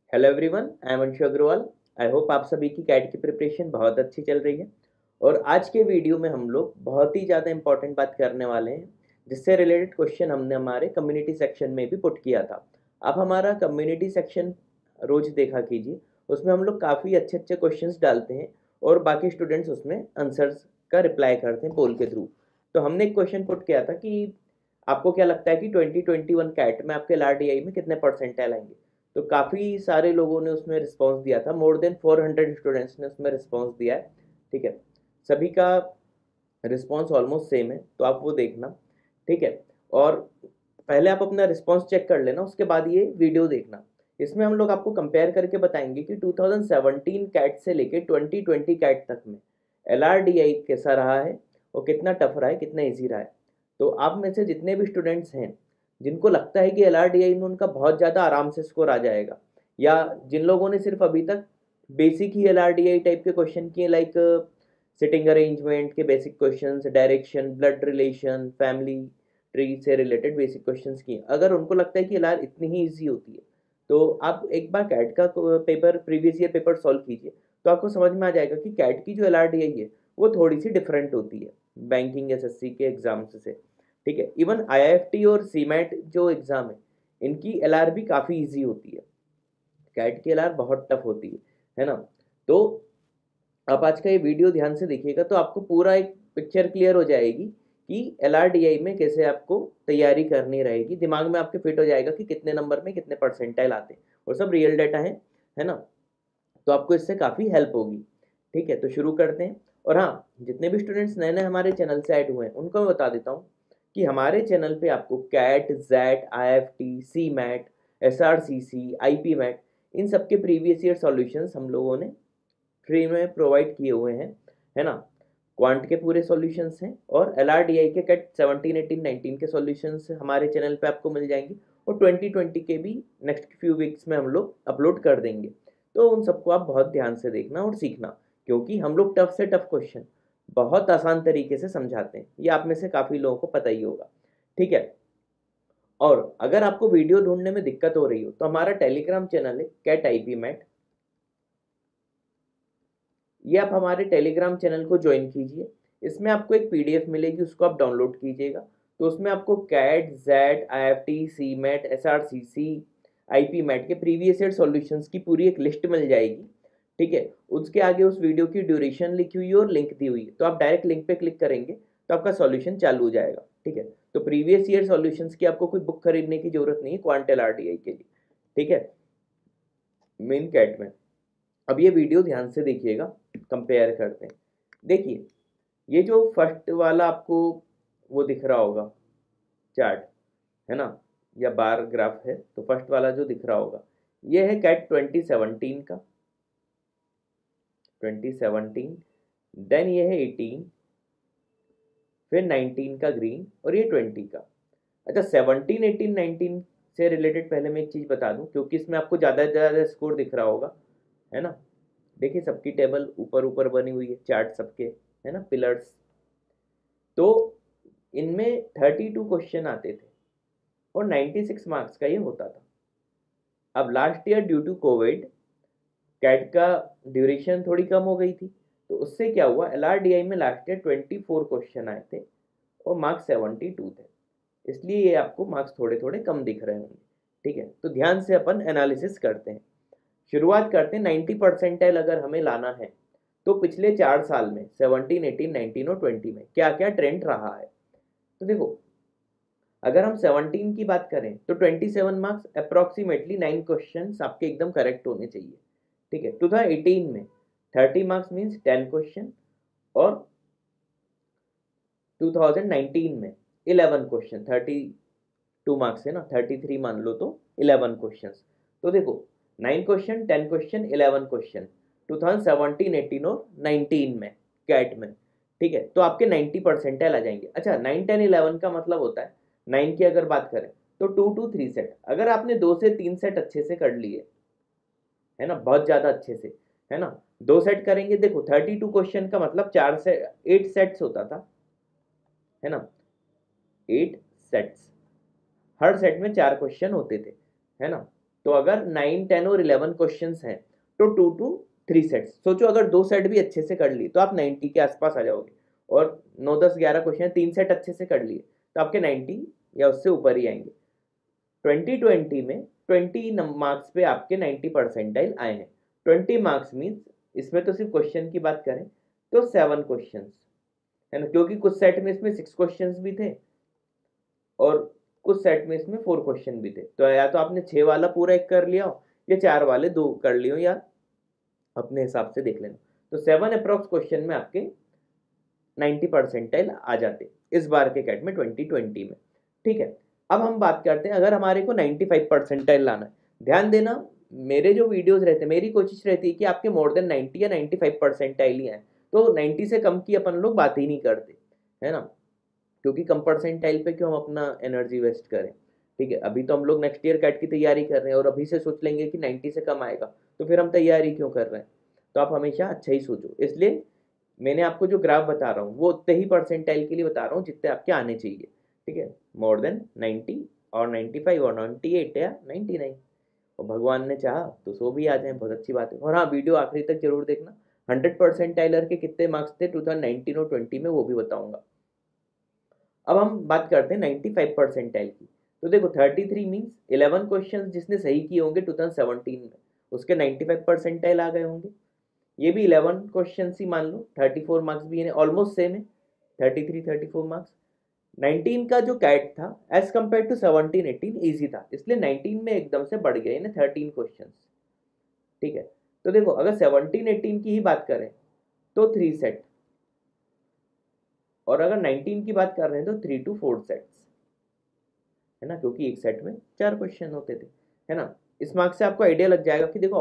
Hello everyone, I am Anshu Agarwal. I hope आप सभी की कैट की प्रिपरेशन बहुत अच्छी चल रही है। और आज के वीडियो में हम लोग बहुत ही ज़्यादा इंपॉर्टेंट बात करने वाले हैं, जिससे रिलेटेड क्वेश्चन हमने हमारे कम्युनिटी सेक्शन में भी पुट किया था। आप हमारा कम्युनिटी सेक्शन रोज देखा कीजिए, उसमें हम लोग काफ़ी अच्छे अच्छे क्वेश्चंस डालते हैं और बाकी स्टूडेंट्स उसमें आंसर्स का रिप्लाई करते हैं पोल के थ्रू। तो हमने एक क्वेश्चन पुट किया था कि आपको क्या लगता है कि 2021 कैट में आपके LRDI में कितने परसेंटाइल आएंगे। तो काफ़ी सारे लोगों ने उसमें रिस्पांस दिया था, मोर देन 400 स्टूडेंट्स ने उसमें रिस्पांस दिया है। ठीक है, सभी का रिस्पांस ऑलमोस्ट सेम है, तो आप वो देखना। ठीक है, और पहले आप अपना रिस्पांस चेक कर लेना, उसके बाद ये वीडियो देखना। इसमें हम लोग आपको कंपेयर करके बताएंगे कि 2017 कैट से लेके 2020 कैट तक में LRDI कैसा रहा है और कितना टफ रहा है, कितना ईजी रहा है। तो आप में से जितने भी स्टूडेंट्स हैं जिनको लगता है कि LRDI में उनका बहुत ज़्यादा आराम से स्कोर आ जाएगा, या जिन लोगों ने सिर्फ अभी तक बेसिक ही LRDI टाइप के क्वेश्चन किए, लाइक सिटिंग अरेंजमेंट के basic questions, direction, blood relation, family tree से रिलेटेड बेसिक क्वेश्चंस किए, अगर उनको लगता है कि LR इतनी ही ईजी होती है, तो आप एक बार कैट का paper, previous year paper solve कीजिए, तो आपको समझ में आ जाएगा कि कैट की जो LRDI है वो थोड़ी सी डिफरेंट होती है बैंकिंग SSC के एग्जाम्स से। ठीक है, इवन IIFT और CMAT जो एग्ज़ाम है, इनकी LR भी काफ़ी इजी होती है। कैट की LR बहुत टफ होती है ना। तो आप आज का ये वीडियो ध्यान से देखिएगा तो आपको पूरा एक पिक्चर क्लियर हो जाएगी कि LRDI में कैसे आपको तैयारी करनी रहेगी, दिमाग में आपके फिट हो जाएगा कि कितने नंबर में कितने परसेंटाइल आते हैं, और सब रियल डाटा है ना। तो आपको इससे काफ़ी हेल्प होगी। ठीक है, तो शुरू करते हैं। और हाँ, जितने भी स्टूडेंट्स नए नए हमारे चैनल से ऐड हुए हैं उनको मैं बता देता हूँ कि हमारे चैनल पे आपको CAT, XAT, IIFT, CMAT, SRCC, IP MAT, इन सब के प्रीवियस ईयर सॉल्यूशंस हम लोगों ने फ्री में प्रोवाइड किए हुए हैं, है ना। क्वांट के पूरे सॉल्यूशंस हैं और LRDI के कैट 17, 18, 19 के सॉल्यूशंस हमारे चैनल पे आपको मिल जाएंगे, और 2020 के भी नेक्स्ट फ्यू वीक्स में हम लोग अपलोड कर देंगे। तो उन सबको आप बहुत ध्यान से देखना और सीखना, क्योंकि हम लोग टफ से टफ क्वेश्चन बहुत आसान तरीके से समझाते हैं, ये आप में से काफ़ी लोगों को पता ही होगा। ठीक है, और अगर आपको वीडियो ढूंढने में दिक्कत हो रही हो तो हमारा टेलीग्राम चैनल है कैट IP मैट, ये आप हमारे टेलीग्राम चैनल को ज्वाइन कीजिए। इसमें आपको एक PDF मिलेगी, उसको आप डाउनलोड कीजिएगा। तो उसमें आपको CAT, XAT, IIFT, CMAT, SRCC, IP MAT के प्रीवियस ईयर सॉल्यूशंस की पूरी एक लिस्ट मिल जाएगी। ठीक है, उसके आगे उस वीडियो की ड्यूरेशन लिखी हुई है और लिंक दी हुई है, तो आप डायरेक्ट लिंक पे क्लिक करेंगे तो आपका सॉल्यूशन चालू हो जाएगा। ठीक है, तो प्रीवियस ईयर सॉल्यूशंस की आपको कोई बुक खरीदने की जरूरत नहीं है क्वांट LRDI के लिए। ठीक है, मेन कैट में। अब ये वीडियो ध्यान से देखिएगा, कंपेयर करते हैं। देखिए, ये जो फर्स्ट वाला आपको वो दिख रहा होगा चार्ट, है ना, या बार ग्राफ है, तो फर्स्ट वाला जो दिख रहा होगा ये है कैट 2017 का, 2017। देन ये है 18, फिर 19 का ग्रीन, और ये 20 का। अच्छा, 17, 18, 19 से रिलेटेड पहले मैं एक चीज़ बता दूं, क्योंकि इसमें आपको ज़्यादा से ज़्यादा स्कोर दिख रहा होगा, है ना। देखिए, सबकी टेबल ऊपर ऊपर बनी हुई है, चार्ट सबके, है ना, पिलर्स। तो इनमें 32 क्वेश्चन आते थे और 96 मार्क्स का ये होता था। अब last year due to Covid CAT का ड्यूरेशन थोड़ी कम हो गई थी, तो उससे क्या हुआ, LRDI में लास्ट ईयर 24 क्वेश्चन आए थे और मार्क्स 72 थे, इसलिए ये आपको मार्क्स थोड़े थोड़े कम दिख रहे होंगे। ठीक है, तो ध्यान से अपन एनालिसिस करते हैं। शुरुआत करते हैं। 90 परसेंटाइल अगर हमें लाना है तो पिछले 4 साल में 17, 18, 19 और 20 में क्या क्या ट्रेंड रहा है। तो देखो, अगर हम 17 की बात करें तो 27 मार्क्स, अप्रोक्सीमेटली 9 क्वेश्चन आपके एकदम करेक्ट होने चाहिए। ठीक है, 2018 में 30 मार्क्स मीन्स 10 क्वेश्चन, और 2019 में 11 क्वेश्चन, 32 मार्क्स है ना, 33 मान लो तो 11 क्वेश्चन। तो देखो, 9 क्वेश्चन, 10 क्वेश्चन, 11 क्वेश्चन 2017, 18 और 19 में कैट में। ठीक है, तो आपके 90 परसेंटाइल आ जाएंगे। अच्छा, 9, 10, 11 का मतलब होता है, 9 की अगर बात करें तो 2 to 3 सेट, अगर आपने 2 से 3 सेट अच्छे से कर लिए, है ना, बहुत ज़्यादा अच्छे से, है ना, 2 सेट करेंगे। देखो, 32 क्वेश्चन का मतलब 8 सेट्स होता था, है ना, 8 सेट्स, हर सेट में 4 क्वेश्चन होते थे, है ना। तो अगर 9, 10 और 11 क्वेश्चंस हैं तो 2 to 3 सेट्स। सोचो अगर 2 सेट भी अच्छे से कर लिए तो आप 90 के आसपास आ जाओगे, और 9, 10, 11 क्वेश्चन 3 सेट अच्छे से कर लिए तो आपके 90 या उससे ऊपर ही आएंगे। 2020 में 20 मार्क्स पे आपके 90 परसेंटाइल आए हैं। 20 मार्क्स मीन्स इसमें तो सिर्फ क्वेश्चन की बात करें तो 7 क्वेश्चंस है ना, क्योंकि कुछ सेट में इसमें 6 क्वेश्चंस भी थे और कुछ सेट में इसमें 4 क्वेश्चन भी थे। तो या तो आपने 6 वाला पूरा एक कर लिया हो या 4 वाले 2 कर लियो, या अपने हिसाब से देख लेना। तो 7 अप्रॉक्स क्वेश्चन में आपके 90 परसेंटाइल आ जाते इस बार के कैट में 2020 में। ठीक है, अब हम बात करते हैं अगर हमारे को 95 परसेंटाइल लाना है। ध्यान देना, मेरे जो वीडियोस रहते हैं मेरी कोशिश रहती है कि आपके मोर देन 90 या 95 परसेंटाइल ही आए। तो 90 से कम की अपन लोग बात ही नहीं करते, है ना, क्योंकि कम परसेंटाइल पे क्यों हम अपना एनर्जी वेस्ट करें। ठीक है, अभी तो हम लोग नेक्स्ट ईयर कैट की तैयारी कर रहे हैं और अभी से सोच लेंगे कि 90 से कम आएगा तो फिर हम तैयारी क्यों कर रहे हैं। तो आप हमेशा अच्छा ही सोचो, इसलिए मैंने आपको जो ग्राफ बता रहा हूँ वो उतने ही परसेंटाइल के लिए बता रहा हूँ जितने आपके आने चाहिए। ठीक है, मोर देन 90 और 95 और 98 या 99, और भगवान ने चाहा तो 100 भी आ जाए, बहुत अच्छी बात है। और हाँ, वीडियो आखिरी तक जरूर देखना, 100 परसेंटाइलर के कितने मार्क्स थे 2019 और 20 में वो भी बताऊंगा। अब हम बात करते हैं 95 परसेंटाइल की। तो देखो 33 मीन्स 11 क्वेश्चन जिसने सही किए होंगे 2017 में उसके 95 परसेंटाइल आ गए होंगे। ये भी 11 क्वेश्चन ही मान लो, 34 मार्क्स भी है, ऑलमोस्ट सेम है, 33 34 मार्क्स। 19 का जो कैट था एज कम्पेयर टू 17 18 ईजी था, इसलिए 19 में एकदम से बढ़ गया ना 13 क्वेश्चन। ठीक है, तो देखो अगर 17 18 की ही बात करें तो 3 सेट, और अगर 19 की बात कर रहे हैं तो 3 to 4 सेट्स, है ना, क्योंकि एक सेट में 4 क्वेश्चन होते थे, है ना। इस मार्क्स से आपको आइडिया लग जाएगा कि देखो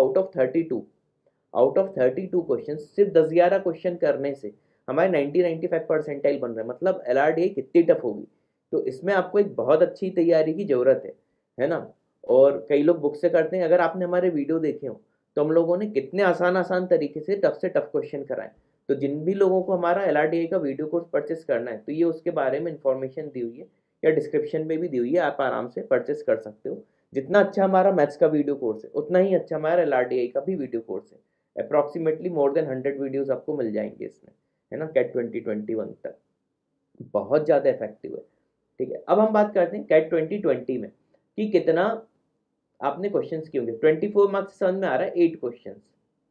आउट ऑफ 32 क्वेश्चन सिर्फ 10-11 क्वेश्चन करने से हमारे 90-95 परसेंटाइल बन रहे हैं, मतलब LRDA कितनी टफ होगी। तो इसमें आपको एक बहुत अच्छी तैयारी की जरूरत है ना। और कई लोग बुक से करते हैं, अगर आपने हमारे वीडियो देखे हो तो हम लोगों ने कितने आसान आसान तरीके से टफ क्वेश्चन कराए। तो जिन भी लोगों को हमारा LRDA का वीडियो कोर्स परचेस करना है तो ये उसके बारे में इंफॉर्मेशन दी हुई है या डिस्क्रिप्शन में भी दी हुई है, आप आराम से परचेस कर सकते हो। जितना अच्छा हमारा मैथ्स का वीडियो कोर्स है उतना ही अच्छा हमारा LRDA का भी वीडियो कोर्स है। अप्रॉक्सीमेटली मोर देन 100 वीडियोस आपको मिल जाएंगे इसमें, है ना, कैट 2021 तक। बहुत ज़्यादा इफेक्टिव है। ठीक है, अब हम बात करते हैं कैट 2020 में कि कितना आपने क्वेश्चंस किए होंगे। 24 मार्क्स समझ में आ रहा है, 8 क्वेश्चंस,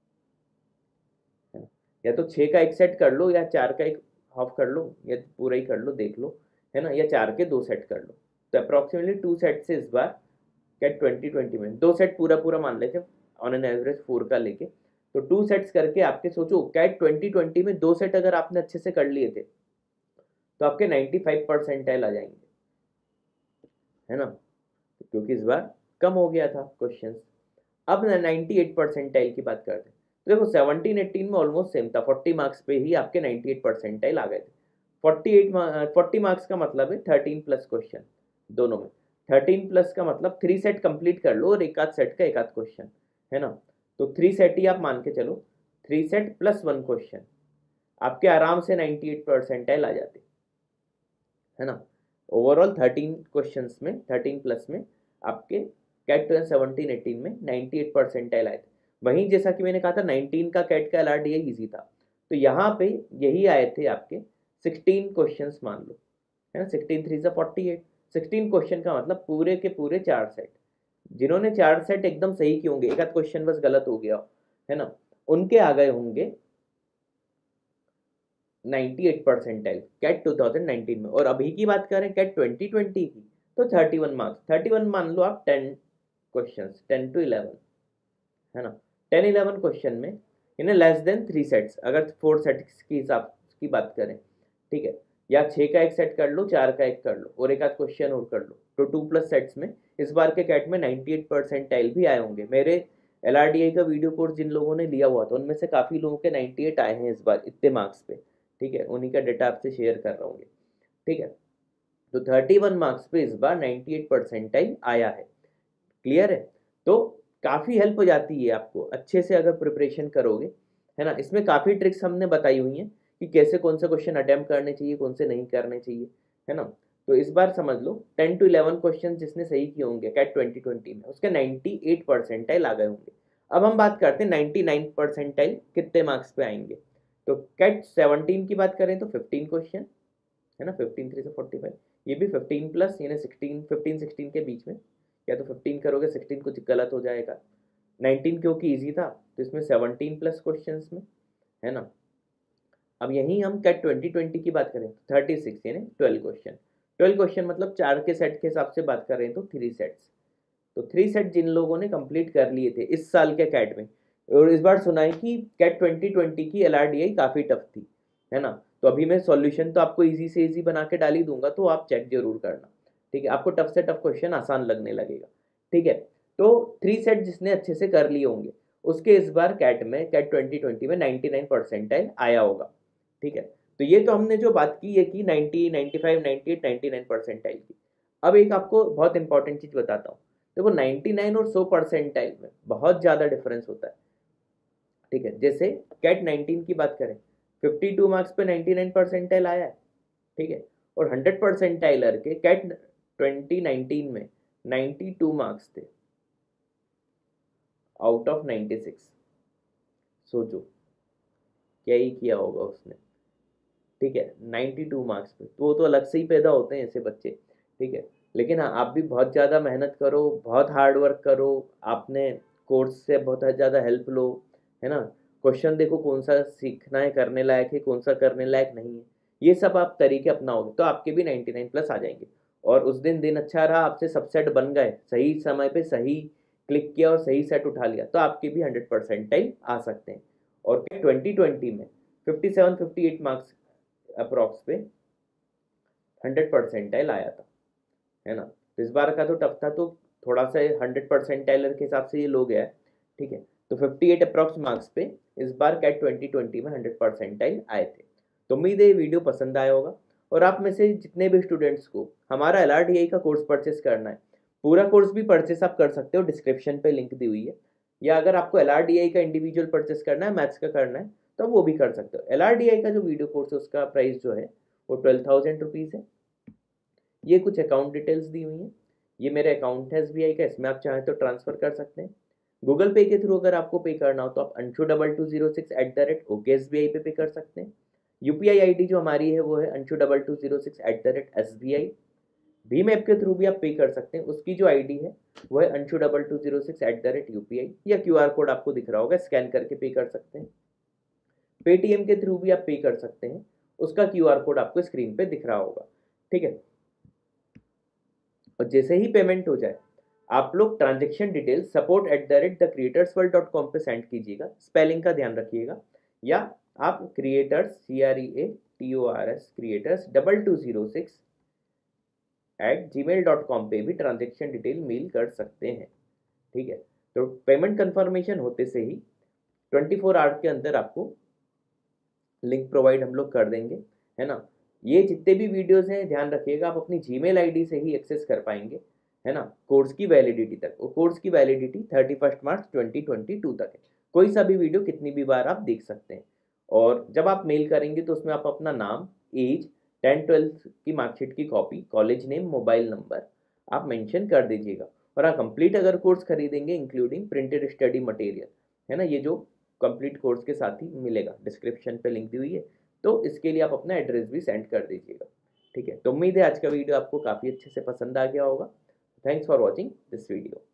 है ना। या तो 6 का एक सेट कर लो या 4 का एक हाफ कर लो या पूरा ही कर लो, देख लो, है ना, या 4 के 2 सेट कर लो। तो अप्रॉक्सीमेटली 2 सेट से इस बार कैट 2020 में 2 सेट पूरा पूरा मान लेते हैं, ऑन एन एवरेज 4 का लेके। तो 2 सेट्स करके आपके सोचो कैट 2020 में 2 सेट अगर आपने अच्छे से कर लिए थे तो आपके 95 परसेंटाइल आ जाएंगे, है ना, क्योंकि इस बार कम हो गया था क्वेश्चंस। अब 98 परसेंटाइल की बात करते हैं तो देखो 17 18 में ऑलमोस्ट सेम था, 40 मार्क्स पे ही आपके 98 परसेंटाइल आ गए थे। 40 मार्क्स का मतलब है 13 प्लस क्वेश्चन दोनों में। 13 प्लस का मतलब 3 सेट कंप्लीट कर लो और एक आध सेट का एक आध क्वेश्चन, है ना। तो 3 सेट ही आप मान के चलो, 3 सेट प्लस 1 क्वेश्चन, आपके आराम से 98 परसेंटाइल आ जाते, है ना। ओवरऑल 13 क्वेश्चंस में 13 प्लस में आपके कैट 2017 18 में 98 परसेंटाइल आए थे। वहीं जैसा कि मैंने कहा था 19 का कैट का LRDA ईजी था, तो यहाँ पे यही आए थे आपके 16 क्वेश्चंस मान लो, है ना, 16 3 से 48, 16 क्वेश्चन का मतलब पूरे के पूरे 4 सेट। जिन्होंने 4 सेट एकदम सही किए होंगे, एक आध क्वेश्चन बस गलत हो गया, है ना, उनके आ गए होंगे 98 परसेंटाइल कैट 2019 में। और अभी की बात करें कैट 2020 की तो 31 मार्क्स, 31 मान लो आप 10 क्वेश्चंस, 10 to 11, है ना। 10 11 क्वेश्चन में इन्हें लेस देन 3 सेट्स, अगर 4 सेट्स की हिसाब की बात करें, ठीक है, या 6 का एक सेट कर लो, 4 का एक कर लो और एक आध क्वेश्चन और कर लो, तो 2 प्लस सेट्स में इस बार के कैट में 98 परसेंटाइल भी आए होंगे। मेरे LRDA का वीडियो कोर्स जिन लोगों ने लिया हुआ था उनमें से काफ़ी लोगों के 98 आए हैं इस बार इतने मार्क्स पे। ठीक है, उन्हीं का डेटा आपसे शेयर कर रहा हूँ। ठीक है, तो 31 मार्क्स पे इस बार 98 परसेंटाइल आया है। क्लियर है, तो काफ़ी हेल्प हो जाती है आपको अच्छे से अगर प्रिपरेशन करोगे, है ना। इसमें काफ़ी ट्रिक्स हमने बताई हुई हैं कि कैसे कौन से क्वेश्चन अटेम्प्ट करने चाहिए, कौन से नहीं करने चाहिए, है ना। तो इस बार समझ लो 10 to 11 क्वेश्चन जिसने सही किए होंगे कैट 2020 में, उसके 98 परसेंटाइल आ गए होंगे। अब हम बात करते हैं 99 परसेंटाइल कितने मार्क्स पे आएंगे। तो कैट 17 की बात करें तो 15 क्वेश्चन है ना, 15 3 से 45, ये भी 15 प्लस यानी 15 16 के बीच में, या तो 15 करोगे 16 कुछ गलत हो जाएगा। 19 क्योंकि ईजी था तो इसमें 17 प्लस क्वेश्चन में, है ना। अब यहीं हम कैट 2020 की बात करें 36 यानी 12 क्वेश्चन। 12 क्वेश्चन मतलब 4 के सेट के हिसाब से बात कर रहे हैं तो 3 सेट्स। तो 3 सेट जिन लोगों ने कंप्लीट कर लिए थे इस साल के कैट में, और इस बार सुना है कि कैट 2020 की LRDI काफ़ी टफ थी, है ना। तो अभी मैं सॉल्यूशन तो आपको इजी से इजी बना के डाल ही दूंगा, तो आप चेक जरूर करना, ठीक है। आपको टफ से टफ क्वेश्चन आसान लगने लगेगा, ठीक है। तो 3 सेट जिसने अच्छे से कर लिए होंगे उसके इस बार कैट 2020 में 99 परसेंटाइल आया होगा, ठीक है। तो ये तो हमने जो बात की है कि 90 95 98 99 परसेंटाइल की। अब एक आपको बहुत इंपॉर्टेंट चीज बताता हूँ। देखो 99 और 100 परसेंटाइल में बहुत ज़्यादा डिफरेंस होता है, ठीक है। जैसे कैट 19 की बात करें 52 मार्क्स पे 99 परसेंटाइल आया है, ठीक है। और 100 परसेंटाइलर के कैट 2019 में 92 मार्क्स थे आउट ऑफ 96। सोचो क्या ही किया होगा उसने, ठीक है। 92 मार्क्स पे तो वो तो अलग से ही पैदा होते हैं ऐसे बच्चे, ठीक है। लेकिन हाँ आप भी बहुत ज़्यादा मेहनत करो, बहुत हार्ड वर्क करो, आपने कोर्स से बहुत ज़्यादा हेल्प लो, है ना। क्वेश्चन देखो कौन सा सीखना है करने लायक है, कौन सा करने लायक नहीं है, ये सब आप तरीके अपनाओगे तो आपके भी 99 प्लस आ जाएंगे। और उस दिन दिन अच्छा रहा, आपसे सब सेट बन गए, सही समय पे सही क्लिक किया और सही सेट उठा लिया, तो आपके भी 100 परसेंटाइल आ सकते हैं। और 2020 में 57 58 मार्क्स अप्रॉक्स पे 100 परसेंटाइल आया था, है ना। तो इस बार का तो टफ था, तो थोड़ा सा 100 परसेंटाइलर के हिसाब से ये लो गया है, ठीक है। तो 58 अप्रॉक्स मार्क्स पे इस बार कैट 2020 में 100 परसेंटाइल आए थे। तो उम्मीद है ये वीडियो पसंद आया होगा। और आप में से जितने भी स्टूडेंट्स को हमारा LRDI का कोर्स परचेस करना है, पूरा कोर्स भी परचेस आप कर सकते हो, डिस्क्रिप्शन पे लिंक दी हुई है। या अगर आपको LRDI का इंडिविजुअल परचेस करना है, मैथ्स का करना है, तो वो भी कर सकते हो। LRDI का जो वीडियो कोर्स है उसका प्राइस जो है वो 12,000 रुपीज़ है। ये कुछ अकाउंट डिटेल्स दी हुई हैं, ये मेरा अकाउंट है SBI का, इसमें आप चाहें तो ट्रांसफर कर सकते हैं। गूगल पे के थ्रू अगर आपको पे करना हो तो आप anshu2206@OKSBI पे कर सकते हैं। UPI ID जो हमारी है वो है anshu2206@SBI। भीम ऐप के थ्रू भी आप पे कर सकते हैं, उसकी जो ID है वो है anshu2206@UPI, या QR कोड आपको दिख रहा होगा, स्कैन करके पे कर सकते हैं। पेटीएम के थ्रू भी आप पे कर सकते हैं, उसका QR कोड आपको स्क्रीन पे दिख रहा होगा, ठीक है। और जैसे ही पेमेंट हो जाए आप लोग ट्रांजेक्शन डिटेल support@thecreatorsworld.com पे सेंड कीजिएगा, स्पेलिंग का ध्यान रखिएगा। या आप क्रिएटर्स creators 2206@gmail.com पे भी ट्रांजेक्शन डिटेल मेल कर सकते हैं, ठीक है। तो पेमेंट कंफर्मेशन होते से ही 24 आवर के अंदर आपको लिंक प्रोवाइड हम लोग कर देंगे, है ना। ये जितने भी वीडियोस हैं ध्यान रखिएगा आप अपनी जीमेल आईडी से ही एक्सेस कर पाएंगे, है ना, कोर्स की वैलिडिटी तक। वो कोर्स की वैलिडिटी 31 मार्च 2022 तक है। कोई सा भी वीडियो कितनी भी बार आप देख सकते हैं। और जब आप मेल करेंगे तो उसमें आप अपना नाम, एज, 10-12 की मार्कशीट की copy, college name, mobile number आप मेंशन कर दीजिएगा। और आप कंप्लीट अगर कोर्स खरीदेंगे इंक्लूडिंग प्रिंटेड स्टडी मटेरियल, है ना, ये जो कंप्लीट कोर्स के साथ ही मिलेगा, डिस्क्रिप्शन पे लिंक दी हुई है, तो इसके लिए आप अपना एड्रेस भी सेंड कर दीजिएगा, ठीक है। तो उम्मीद है आज का वीडियो आपको काफ़ी अच्छे से पसंद आ गया होगा। Thanks for watching this video.